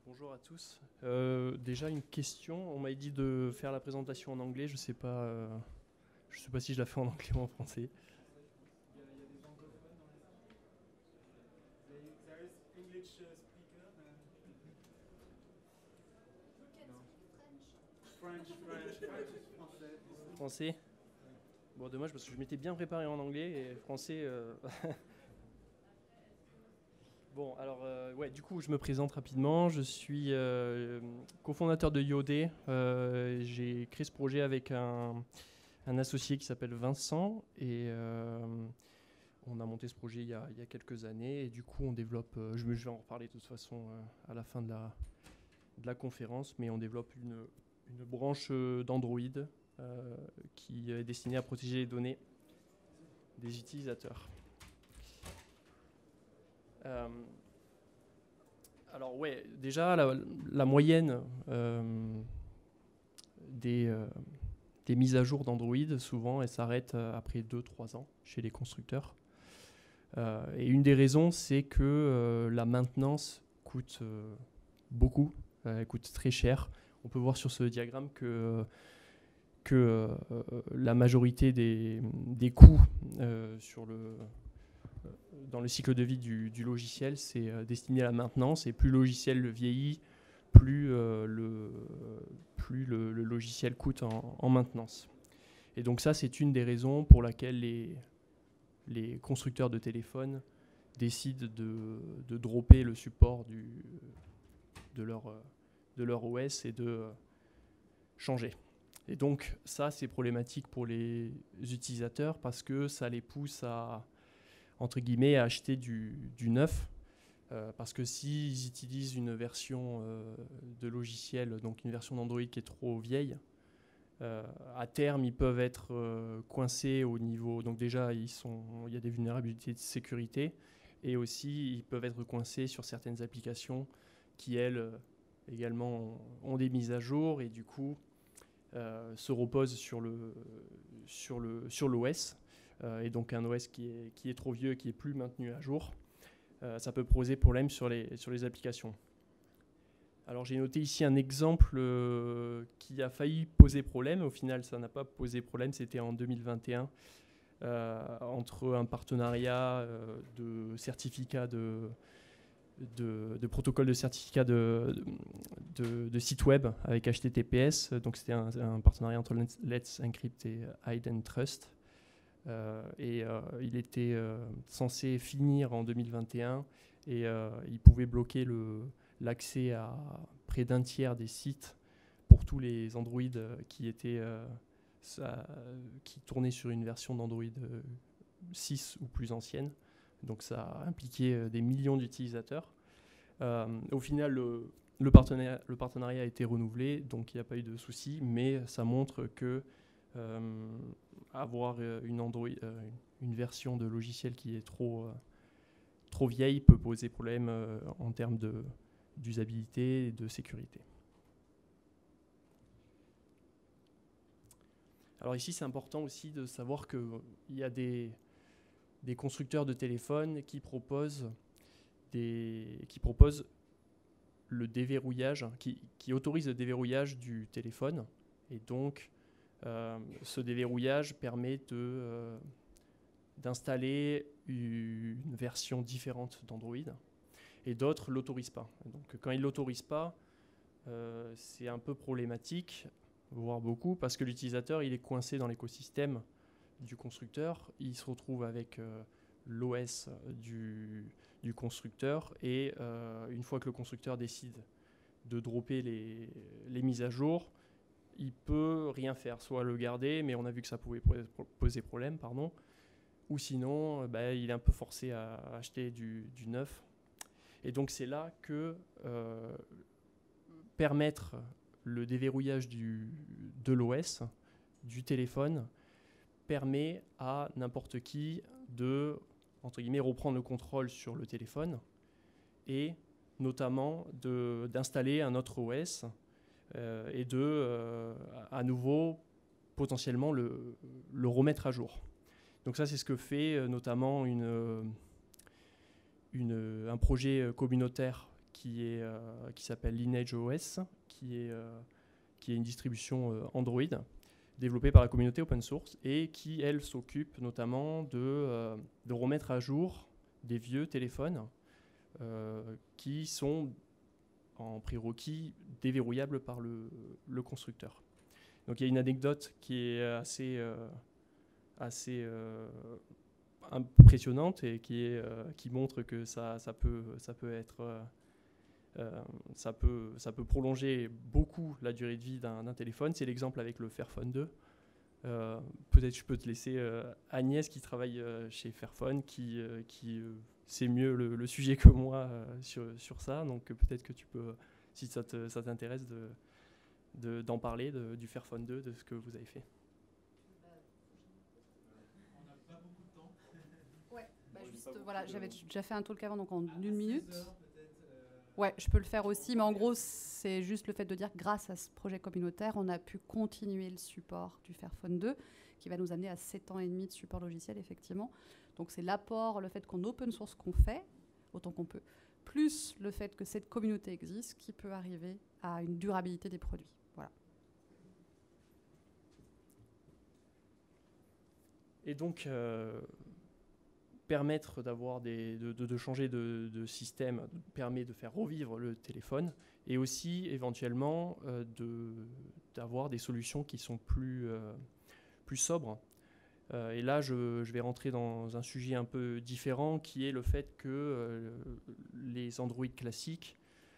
Bonjour à tous. Déjà une question. On m'a dit de faire la présentation en anglais. Je sais pas si je la fais en anglais ou en français. Il y a des anglophones dans la salle. There is English speaker. No. French is français. Français. Bon, dommage parce que je m'étais bien préparé en anglais et français. Bon, alors ouais, du coup, je me présente rapidement. Je suis cofondateur de Yodé. J'ai créé ce projet avec un associé qui s'appelle Vincent et on a monté ce projet il y a quelques années et du coup on développe, je vais en reparler de toute façon à la fin de la conférence, mais on développe une branche d'Android qui est destinée à protéger les données des utilisateurs. Alors ouais, déjà la moyenne des mises à jour d'Android, souvent elles s'arrêtent après 2-3 ans chez les constructeurs. Et une des raisons, c'est que la maintenance coûte beaucoup, elle coûte très cher. On peut voir sur ce diagramme que la majorité des coûts dans le cycle de vie du logiciel, c'est destiné à la maintenance. Et plus le logiciel vieillit, plus le logiciel coûte en maintenance. Et donc ça, c'est une des raisons pour laquelle les constructeurs de téléphones décident de dropper le support de leur OS et de changer. Et donc ça, c'est problématique pour les utilisateurs parce que ça les pousse à, entre guillemets, à acheter du neuf. Parce que s'ils utilisent une version de logiciel, donc une version d'Android qui est trop vieille, à terme, ils peuvent être coincés au niveau... Donc déjà, il y a des vulnérabilités de sécurité et aussi, ils peuvent être coincés sur certaines applications qui, elles, également ont des mises à jour et du coup, se reposent sur l'OS. Et donc un OS qui est trop vieux, qui n'est plus maintenu à jour. Ça peut poser problème sur les applications. Alors j'ai noté ici un exemple qui a failli poser problème. Au final, ça n'a pas posé problème. C'était en 2021 entre un partenariat de certificats de protocole de certificat de site web avec HTTPS. Donc c'était un partenariat entre Let's Encrypt et Hide and Trust. Il était censé finir en 2021 et il pouvait bloquer l'accès à près d'un tiers des sites pour tous les Android qui tournaient sur une version d'Android 6 ou plus ancienne. Donc ça a impliqué des millions d'utilisateurs. Au final, le partenariat a été renouvelé, donc il n'y a pas eu de souci, mais ça montre que avoir une version de logiciel qui est trop vieille peut poser problème en termes d'usabilité et de sécurité. Alors ici, c'est important aussi de savoir qu'il y a des constructeurs de téléphones qui proposent le déverrouillage, qui autorisent le déverrouillage du téléphone. Et donc, ce déverrouillage permet d'installer une version différente d'Android et d'autres ne l'autorisent pas. Donc, quand ils ne l'autorisent pas, c'est un peu problématique, voire beaucoup, parce que l'utilisateur il est coincé dans l'écosystème du constructeur, il se retrouve avec l'OS du constructeur et une fois que le constructeur décide de dropper les mises à jour, il peut rien faire, soit le garder, mais on a vu que ça pouvait poser problème, ou sinon il est un peu forcé à acheter du neuf. Et donc c'est là que permettre le déverrouillage de l'OS, du téléphone, permet à n'importe qui de, entre guillemets, reprendre le contrôle sur le téléphone et notamment d'installer un autre OS et à nouveau, potentiellement, le remettre à jour. Donc ça, c'est ce que fait notamment un projet communautaire qui s'appelle Lineage OS, qui est une distribution Android développée par la communauté open source et qui, elle, s'occupe notamment de remettre à jour des vieux téléphones qui sont en prérequis déverrouillables par le constructeur. Donc il y a une anecdote qui est assez impressionnante et qui montre que ça peut prolonger beaucoup la durée de vie d'un téléphone. C'est l'exemple avec le Fairphone 2. Peut-être je peux te laisser Agnès qui travaille chez Fairphone, qui sait mieux le sujet que moi sur ça. Donc peut-être que tu peux, si ça t'intéresse, d'en parler du Fairphone 2, de ce que vous avez fait. On n'a pas beaucoup de temps. Ouais, juste, voilà, j'avais déjà fait un talk avant, donc en une minute. 16 heures, peut-être, Ouais, je peux le faire aussi, mais en gros, c'est juste le fait de dire que grâce à ce projet communautaire, on a pu continuer le support du Fairphone 2, qui va nous amener à 7 ans et demi de support logiciel, effectivement. Donc c'est l'apport, le fait qu'on open source qu'on fait, autant qu'on peut, plus le fait que cette communauté existe, qui peut arriver à une durabilité des produits. Voilà. Et donc, permettre de changer de système permet de faire revivre le téléphone et aussi éventuellement d'avoir des solutions qui sont plus sobres. Et là, je vais rentrer dans un sujet un peu différent qui est le fait que les Android classiques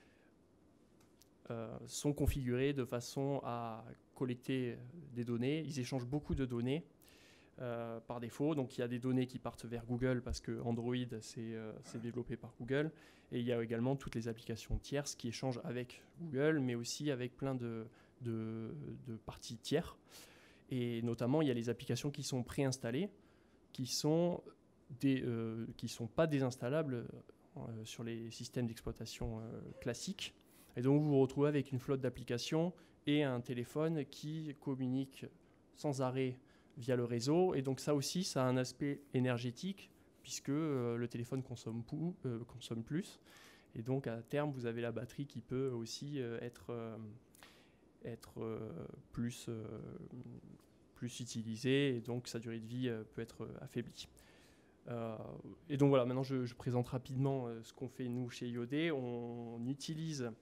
sont configurés de façon à collecter des données. Ils échangent beaucoup de données par défaut. Donc il y a des données qui partent vers Google parce que Android c'est développé par Google. Et il y a également toutes les applications tierces qui échangent avec Google, mais aussi avec plein de parties tiers. Et notamment, il y a les applications qui sont préinstallées, qui sont pas désinstallables sur les systèmes d'exploitation classiques. Et donc, vous vous retrouvez avec une flotte d'applications et un téléphone qui communique sans arrêt via le réseau. Et donc, ça aussi, ça a un aspect énergétique, puisque le téléphone consomme plus. Et donc, à terme, vous avez la batterie qui peut aussi être plus utilisée, et donc sa durée de vie peut être affaiblie. Et donc voilà, maintenant je présente rapidement ce qu'on fait nous chez IOD. On utilise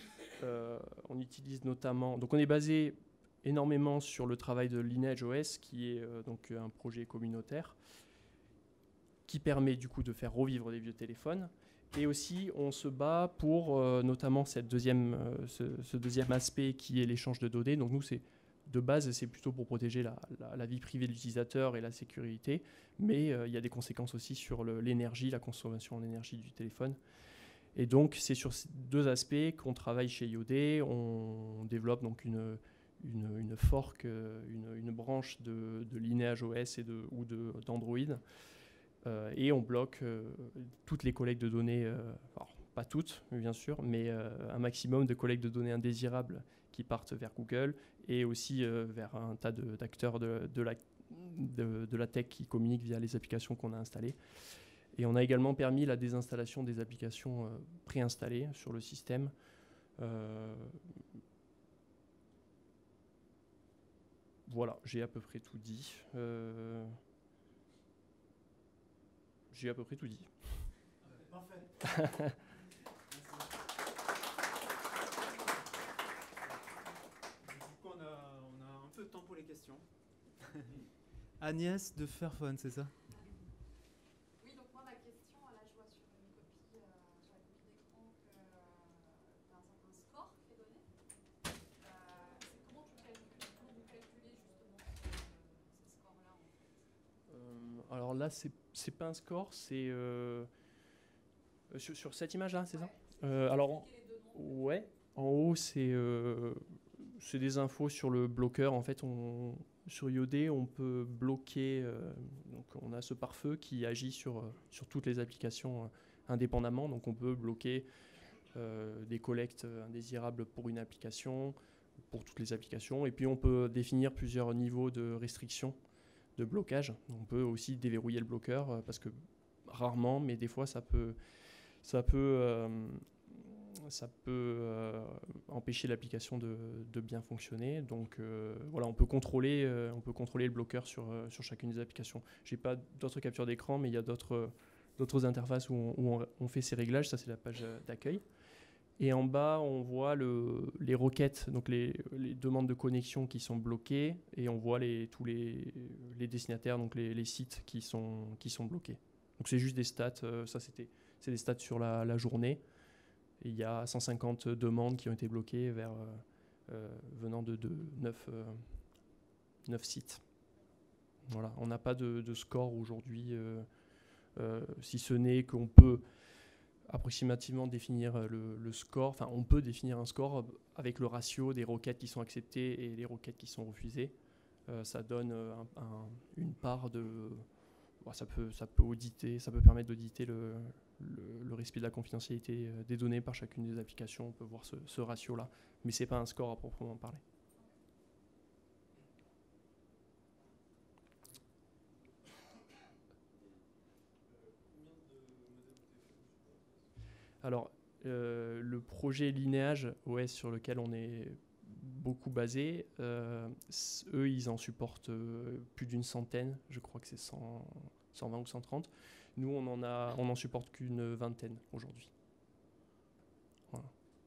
notamment, donc on est basé énormément sur le travail de Lineage OS, qui est donc un projet communautaire qui permet du coup de faire revivre des vieux téléphones. Et aussi, on se bat pour notamment ce deuxième aspect qui est l'échange de données. Donc nous, de base, c'est plutôt pour protéger la vie privée de l'utilisateur et la sécurité. Mais il y a des conséquences aussi sur l'énergie, la consommation en énergie du téléphone. Et donc, c'est sur ces deux aspects qu'on travaille chez IOD. On développe donc une fork, une branche de Lineage OS ou d'Android. Et on bloque toutes les collectes de données, alors, pas toutes bien sûr, mais un maximum de collectes de données indésirables qui partent vers Google et aussi vers un tas d'acteurs de la tech qui communiquent via les applications qu'on a installées. Et on a également permis la désinstallation des applications préinstallées sur le système. Voilà, j'ai à peu près tout dit. J'ai à peu près tout dit. Parfait. Du coup, on a un peu de temps pour les questions. Agnès de Fairphone, c'est ça? Oui, donc moi, ma question, là, je vois sur une copie, sur la copie d'écran que tu as un certain score qui est donné. C'est comment vous calculez justement ces scores-là, en fait? Alors là, c'est pas un score, c'est sur cette image-là, c'est ça? Alors, ouais, en haut, c'est des infos sur le bloqueur. En fait, sur IOD, on peut bloquer. Donc, on a ce pare-feu qui agit sur toutes les applications indépendamment. Donc, on peut bloquer des collectes indésirables pour une application, pour toutes les applications. Et puis, on peut définir plusieurs niveaux de restriction, de blocage. On peut aussi déverrouiller le bloqueur parce que rarement, mais des fois, ça peut ça peut empêcher l'application de bien fonctionner. Donc voilà, on peut contrôler le bloqueur sur chacune des applications. Je n'ai pas d'autres captures d'écran, mais il y a d'autres interfaces où on fait ces réglages. Ça, c'est la page d'accueil. Et en bas, on voit les requêtes, donc les demandes de connexion qui sont bloquées, et on voit tous les destinataires, donc les sites qui sont bloqués. Donc c'est juste des stats, c'est des stats sur la journée. Et il y a 150 demandes qui ont été bloquées venant de 9 sites. Voilà, on n'a pas de score aujourd'hui, si ce n'est qu'on peut approximativement définir le score. Enfin, on peut définir un score avec le ratio des requêtes qui sont acceptées et les requêtes qui sont refusées. Ça donne une part de... Bon, ça peut permettre d'auditer le respect de la confidentialité des données par chacune des applications. On peut voir ce ratio-là. Mais ce n'est pas un score à proprement parler. Alors, le projet Lineage OS sur lequel on est beaucoup basé, eux, ils en supportent plus d'une centaine. Je crois que c'est 120 ou 130. Nous, on en supporte qu'une vingtaine aujourd'hui. Voilà.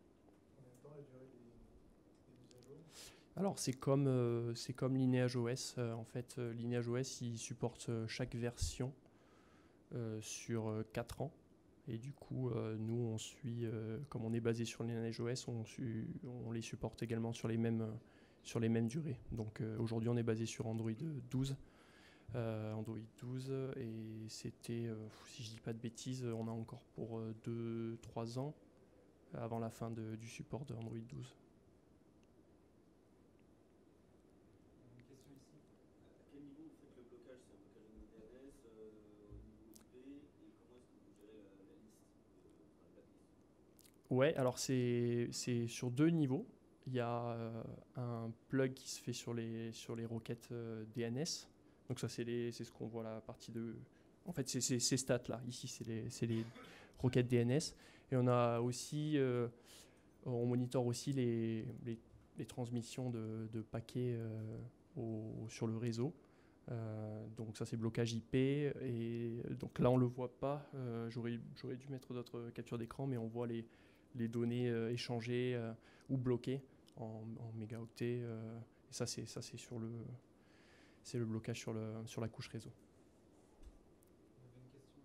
Alors, c'est comme Lineage OS. En fait, Lineage OS, il supporte chaque version sur 4 ans. Et du coup, nous, on suit, comme on est basé sur Lineage OS, on les supporte également sur les mêmes durées. Donc aujourd'hui, on est basé sur Android 12. Et c'était, si je dis pas de bêtises, on a encore pour 2-3 ans avant la fin du support de Android 12. Une question ici. À quel niveau vous faites le blocage? C'est un blocage au niveau DNS, au niveau IP, et comment est-ce que vous gérez la liste, la blacklist? Ouais, alors c'est sur 2 niveaux. Il y a un plug qui se fait sur les requêtes DNS. Donc ça, c'est ce qu'on voit la partie de... En fait, c'est ces stats-là. Ici, c'est les requêtes DNS. Et on a aussi... on monitore aussi les transmissions de paquets sur le réseau. Donc ça, c'est blocage IP. Et donc là, on ne le voit pas. J'aurais dû mettre d'autres captures d'écran, mais on voit les données échangées ou bloquées en mégaoctets. Et ça, c'est c'est le blocage sur la couche réseau. On avait une question.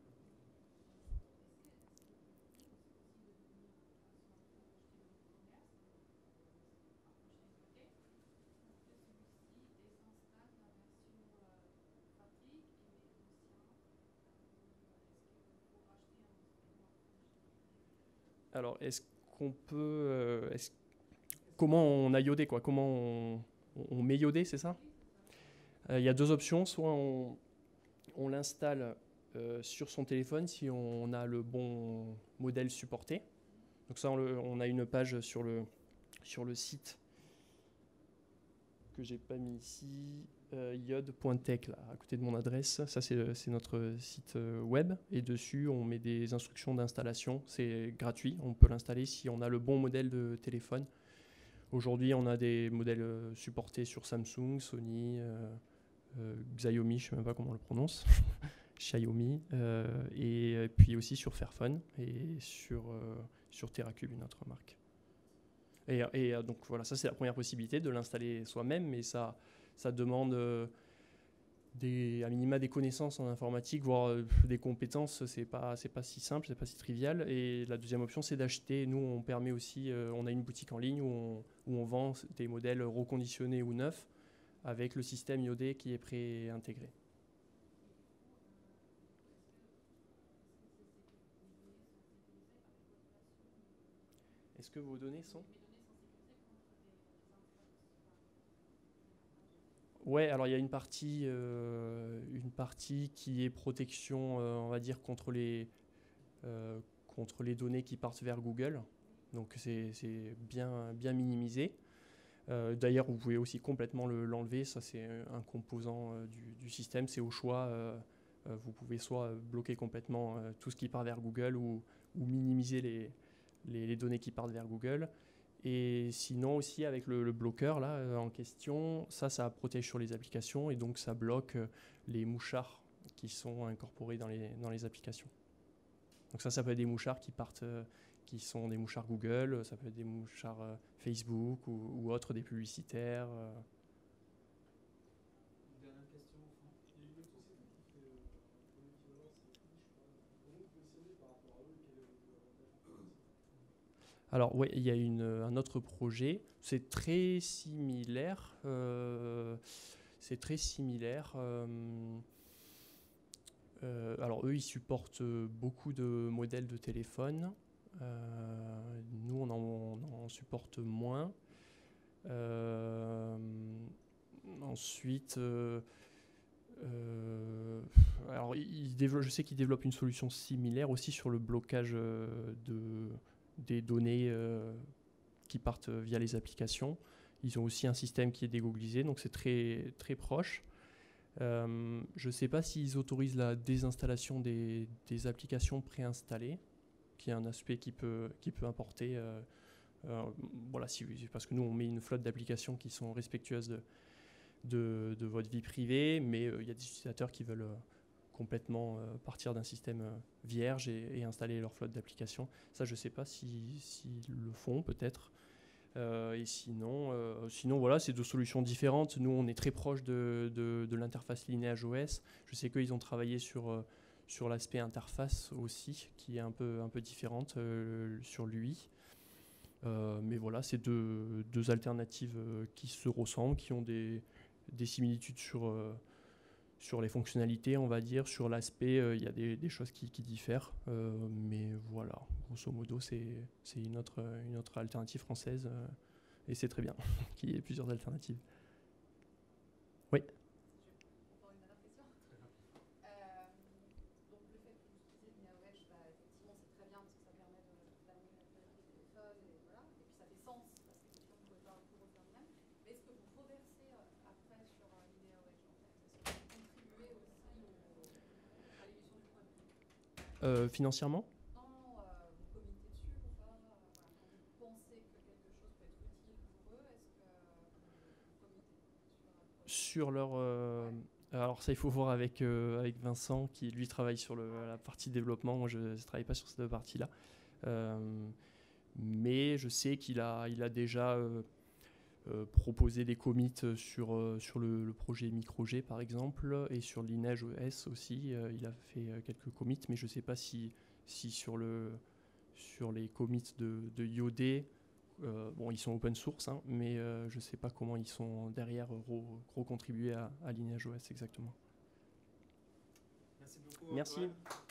Alors, est-ce qu'on peut... comment on a iodé, quoi? Comment on met iodé, c'est ça? Il y a 2 options. Soit on l'installe sur son téléphone si on a le bon modèle supporté. Donc ça, on a une page sur le site que j'ai pas mis ici, iode.tech, là, à côté de mon adresse. Ça, c'est notre site web. Et dessus, on met des instructions d'installation. C'est gratuit. On peut l'installer si on a le bon modèle de téléphone. Aujourd'hui, on a des modèles supportés sur Samsung, Sony, Xiaomi, je ne sais même pas comment on le prononce, Xiaomi, et puis aussi sur Fairphone et sur Terracube, une autre marque. Et donc voilà, ça c'est la première possibilité de l'installer soi-même, mais ça demande à minima des connaissances en informatique, voire des compétences. C'est pas si simple, c'est pas si trivial. Et la deuxième option, c'est d'acheter. Nous, on permet aussi, on a une boutique en ligne où on vend des modèles reconditionnés ou neufs avec le système iodé qui est pré-intégré. Est-ce que vos données sont... Ouais, alors il y a une partie qui est protection, on va dire, contre les données qui partent vers Google. Donc c'est bien minimisé. D'ailleurs, vous pouvez aussi complètement l'enlever. Ça, c'est un composant du système. C'est au choix. Vous pouvez soit bloquer complètement tout ce qui part vers Google ou minimiser les données qui partent vers Google. Et sinon aussi avec le bloqueur là, en question, ça protège sur les applications et donc ça bloque les mouchards qui sont incorporés dans les applications. Donc ça peut être des mouchards qui partent, qui sont des mouchards Google, ça peut être des mouchards Facebook ou autres, des publicitaires. Une dernière question au fond. Il y a une autre société qui fait un équivalent, c'est Free, je crois. Comment vous positionnez par rapport à eux et quel est votre avantage? Alors oui, il y a un autre projet, c'est très similaire. Alors eux, ils supportent beaucoup de modèles de téléphone. Nous, on en supporte moins. Ensuite, alors je sais qu'ils développent une solution similaire aussi sur le blocage des données qui partent via les applications. Ils ont aussi un système qui est dégooglisé, donc c'est très, très proche. Je ne sais pas s'ils autorisent la désinstallation des applications préinstallées, qui est un aspect qui peut importer. Voilà, parce que nous, on met une flotte d'applications qui sont respectueuses de votre vie privée, mais il y a des utilisateurs qui veulent complètement partir d'un système vierge et installer leur flotte d'applications. Ça, je ne sais pas s'ils le font, peut-être. Et sinon, voilà, c'est deux solutions différentes. Nous, on est très proche de l'interface Lineage OS. Je sais qu'ils ont travaillé sur l'aspect interface aussi, qui est un peu différente sur l'UI. Mais voilà, c'est deux alternatives qui se ressemblent, qui ont des similitudes sur les fonctionnalités, on va dire. Sur l'aspect, il y a des choses qui diffèrent. Mais voilà, grosso modo, c'est une autre alternative française. Et c'est très bien qu'il y ait plusieurs alternatives. Oui. Encore une dernière question. Donc le fait que vous utilisez LineageOS, effectivement, c'est très bien parce que ça permet d'amener la qualité du téléphone, et voilà. Et puis ça fait sens parce qu'effectivement, vous ne pouvez pas tout refaire vous-même. Mais est-ce que vous reversez après sur LineageOS en fait? Est-ce que vous contribuez aussi à l'émission du produit? Financièrement? Non, vous commentez dessus ou pas? Voilà, quand vous pensez que quelque chose peut être utile pour eux, est-ce que vous commentez sur leur... Alors ça, il faut voir avec Vincent, qui lui travaille sur la partie développement. Moi, je ne travaille pas sur cette partie-là. Mais je sais qu'il a déjà proposé des commits sur le projet MicroG, par exemple, et sur Lineage OS aussi. Il a fait quelques commits, mais je ne sais pas si sur les commits de IOD, bon, ils sont open source, hein, mais je ne sais pas comment ils sont derrière recontribués à Lineage OS exactement. Merci beaucoup. Merci. Antoine.